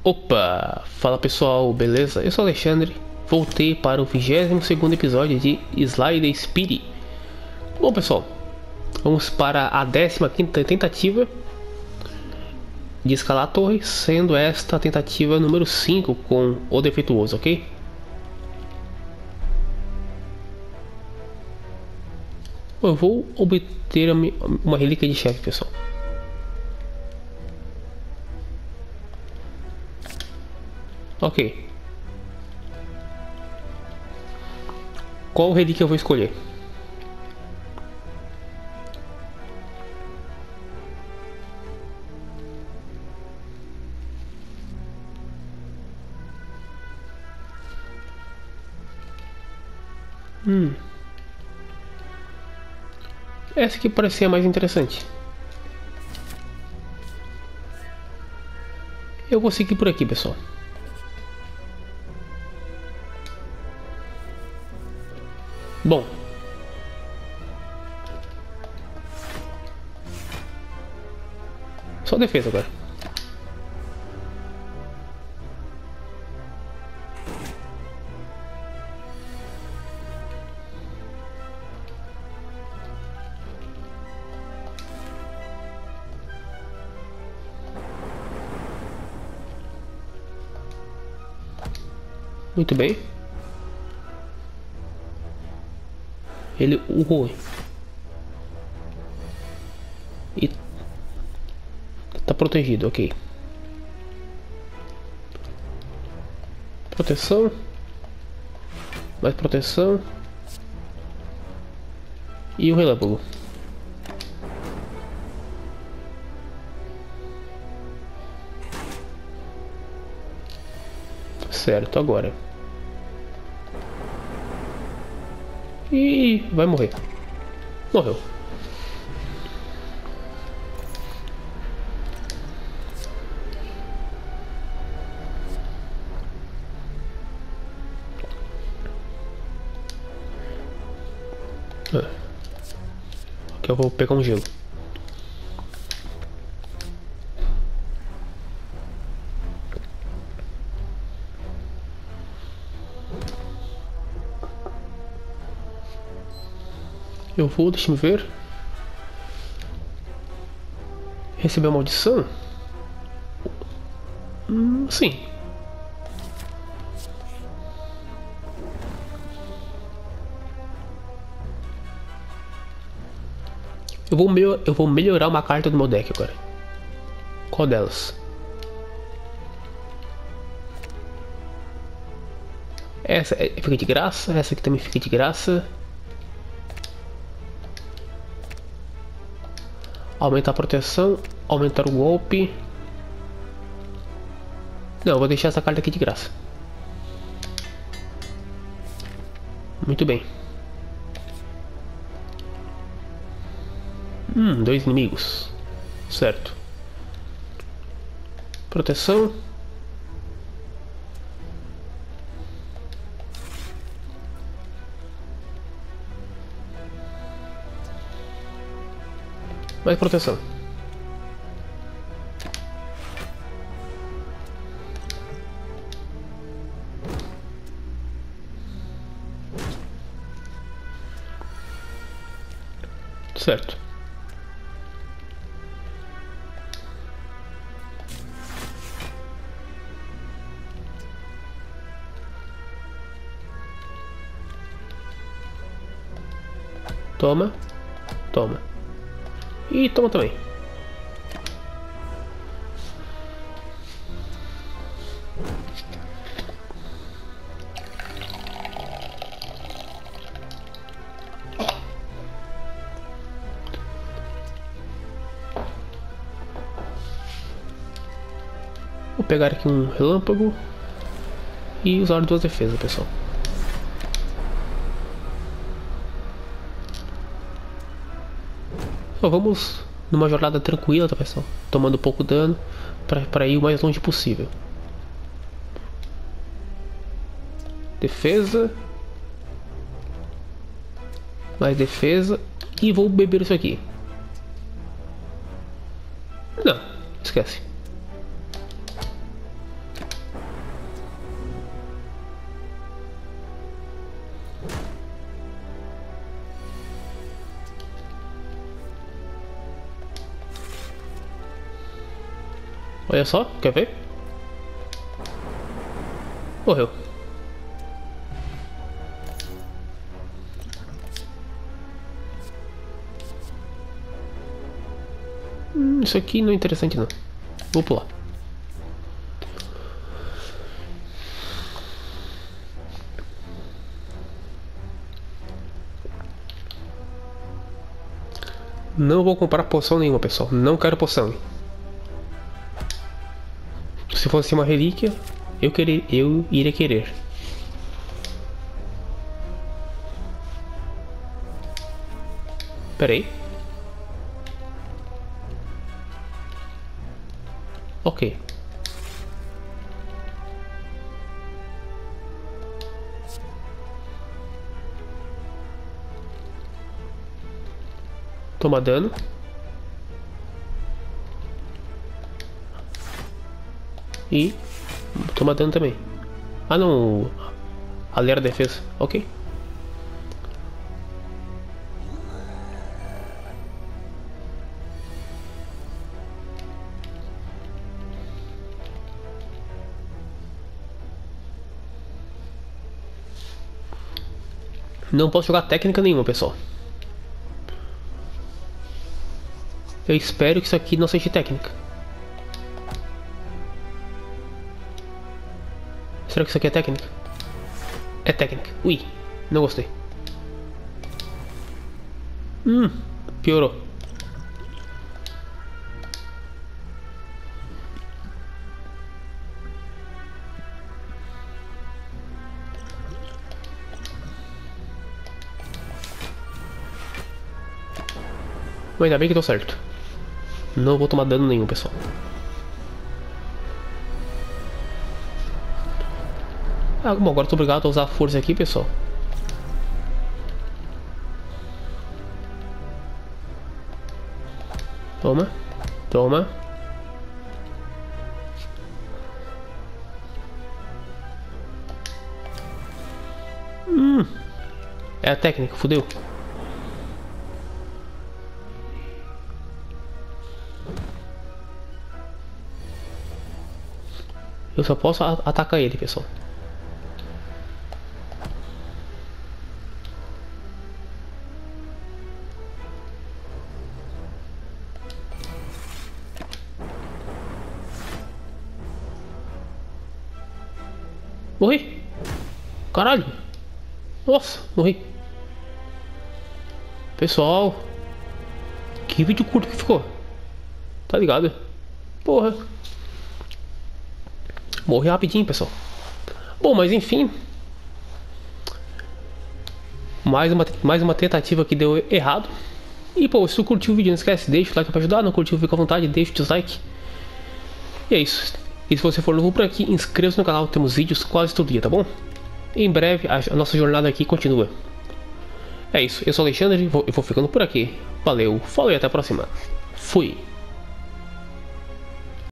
Opa! Fala pessoal, beleza? Eu sou o Alexandre, voltei para o 22º episódio de Slay the Spire. Bom pessoal, vamos para a 15ª tentativa de escalar a torre, sendo esta a tentativa número 5 com o defeituoso, ok? Eu vou obter uma relíquia de chefe, pessoal. Ok. Qual relíquia eu vou escolher? Essa aqui parecia mais interessante. Eu vou seguir por aqui, pessoal. Bom, só defesa agora. Muito bem. Ele urrou. E tá protegido, ok. Proteção. Mais proteção. E o relâmpago. Certo, agora. E vai morrer. Morreu. Aqui eu vou pegar um gelo. Eu vou, deixa eu ver. Receber a maldição? Sim. Eu vou melhorar uma carta do meu deck agora. Qual delas? Essa fica de graça, essa aqui também fica de graça. Aumentar a proteção, aumentar o golpe. Não, eu vou deixar essa carta aqui de graça. Muito bem. Dois inimigos. Certo. Proteção. Mais proteção. Certo. Toma. Toma. E toma também. Vou pegar aqui um relâmpago e usar duas defesas, pessoal. Só vamos numa jornada tranquila, tá, pessoal? Tomando pouco dano para ir o mais longe possível. Defesa. Mais defesa. E vou beber isso aqui. Não, esquece. Olha só, quer ver? Morreu. Isso aqui não é interessante não. Vou pular. Não vou comprar poção nenhuma, pessoal. Não quero poção. Se fosse uma relíquia, eu iria querer. Pera aí. Ok. Toma dano. E toma dano também. Ah não. Alerta a defesa. Ok. Não posso jogar técnica nenhuma, pessoal. Eu espero que isso aqui não seja técnica. Será que isso aqui é técnica? É técnica. Ui, não gostei. Piorou. Mas ainda bem que deu certo. Não vou tomar dano nenhum, pessoal. Ah, bom, agora tô obrigado a usar a força aqui, pessoal. Toma. Toma. É a técnica, fodeu. Eu só posso atacar ele, pessoal. Morri. Caralho. Nossa, morri. Pessoal, que vídeo curto que ficou. Tá ligado? Porra. Morri rapidinho, pessoal. Bom, mas enfim. Mais uma tentativa que deu errado. E pô, se tu curtiu o vídeo, não esquece, deixa o like pra ajudar. Não curtiu, fica à vontade, deixa o dislike. E é isso. E se você for novo por aqui, inscreva-se no canal, temos vídeos quase todo dia, tá bom? E em breve a nossa jornada aqui continua. É isso, eu sou o Alexandre, eu vou ficando por aqui. Valeu, falou e até a próxima. Fui!